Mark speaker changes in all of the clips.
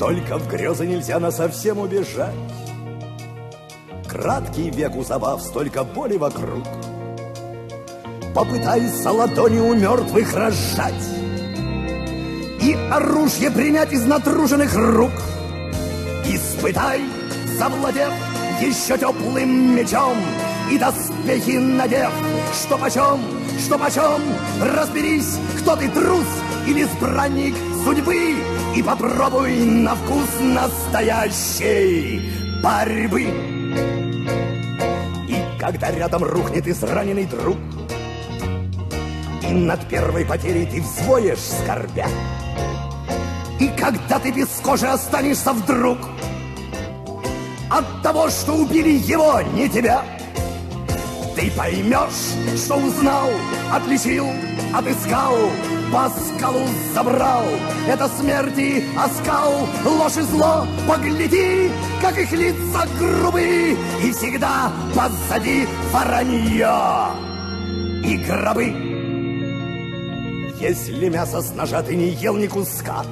Speaker 1: Только в грезы нельзя насовсем убежать. Краткий век у забав, столько боли вокруг. Попытайся ладони у мертвых разжать и оружие принять из натруженных рук. Испытай, завладев еще теплым мечом, и доспехи надев, что почем, разберись, кто ты, трус или избранник судьбы, и попробуй на вкус настоящей борьбы. И когда рядом рухнет израненный друг, и над первой потерей ты взвоешь скорбя, и когда ты без кожи останешься вдруг от того, что убили его, не тебя, ты поймешь, что узнал, отличил, отыскал, по скалу забрал. Это смерти оскал, ложь и зло, погляди, как их лица грубы, и всегда позади воронье и гробы. Если мясо с ножа ты не ел ни куска,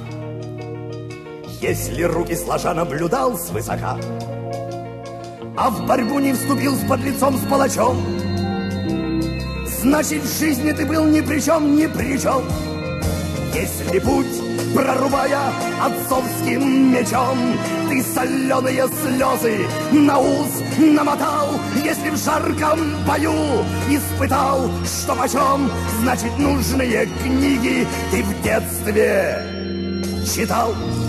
Speaker 1: если руки сложа наблюдал свысока, а в борьбу не вступил с подлецом, с палачом, значит, в жизни ты был ни при чем, ни при чем. Если путь, прорубая отцовским мечом, ты соленые слезы на ус намотал, если в жарком бою испытал, что почем, значит, нужные книги ты в детстве читал.